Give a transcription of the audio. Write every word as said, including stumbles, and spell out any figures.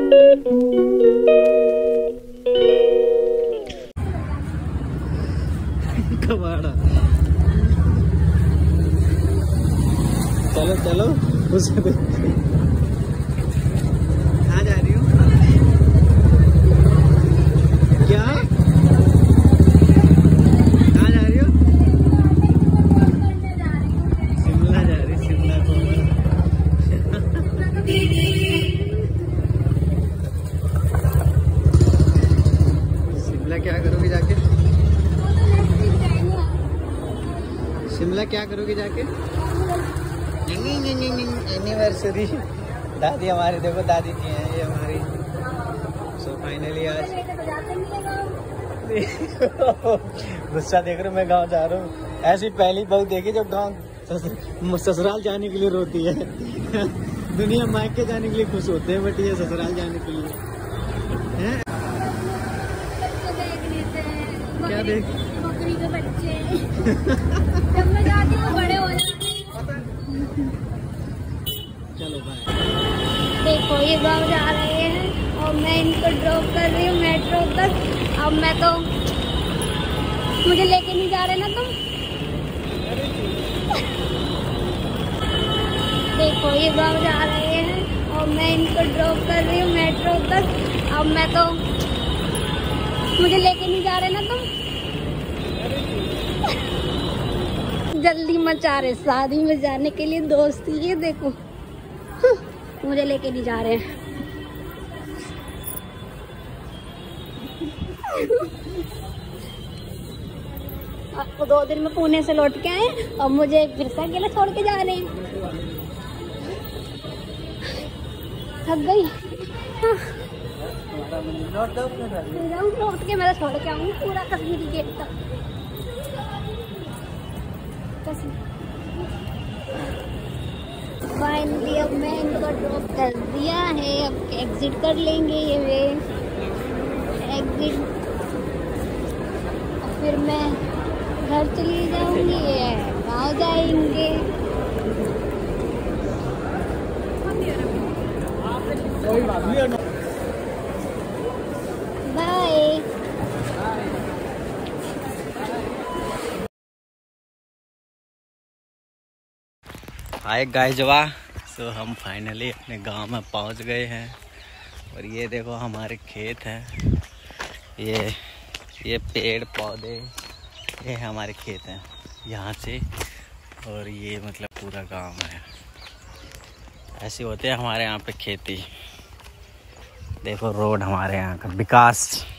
कबाड़ा। चलो चलो उसे कहाँ जा रही हूँ? क्या कहाँ जा रही हो? शिमला जा रही, शिमला को। शिमला क्या करोगी जाके? शिमला क्या करोगी जाके? एनिवर्सरी। दादी हमारी, देखो दादी जी हैं ये हमारी। सो फाइनली आज गुस्सा देख रहे हो, मैं गांव जा रहा हूँ। ऐसी पहली बहू देखी जब गांव ससुराल जाने के लिए रोती है। दुनिया मायके जाने के लिए खुश होते हैं, बट ये ससुराल जाने के लिए है। क्या देख? बकरी के बच्चे। जब मैं जाती हूँ बड़े हो जाते। चलो बाय। देखो ये गाँव जा रहे हैं और मैं इनको ड्रॉप कर रही हूँ मेट्रो तक। अब मैं तो, मुझे लेके नहीं जा रहे ना तुम? देखो ये गाँव जा रहे हैं और मैं इनको ड्रॉप कर रही हूँ मेट्रो तक। अब मैं तो, मुझे लेके नहीं जा रहे ना तुम? जल्दी मचा रहे शादी में जाने के लिए दोस्ती। ये देखो मुझे लेके नहीं जा रहे हैं। आपको दो दिन में पुणे से लौट के आए और मुझे फिर से अकेले छोड़ के जा रहे हैं। थक गई। लौट के मैं छोड़ के आऊंगी पूरा कश्मीरी गेट तक। फाइनली अब मैं इनको ड्रॉप कर दिया है। अब एग्जिट कर लेंगे ये वे एग्जिट। और फिर मैं घर चली जाऊंगी, गाँव जाएंगे। बाय। हाय गाइजवा। सो हम फाइनली अपने गांव में पहुंच गए हैं और ये देखो हमारे खेत हैं। ये ये पेड़ पौधे, ये हमारे खेत हैं यहाँ से। और ये मतलब पूरा गांव है। ऐसे होते हैं हमारे यहाँ पे खेती। देखो रोड हमारे यहाँ का विकास।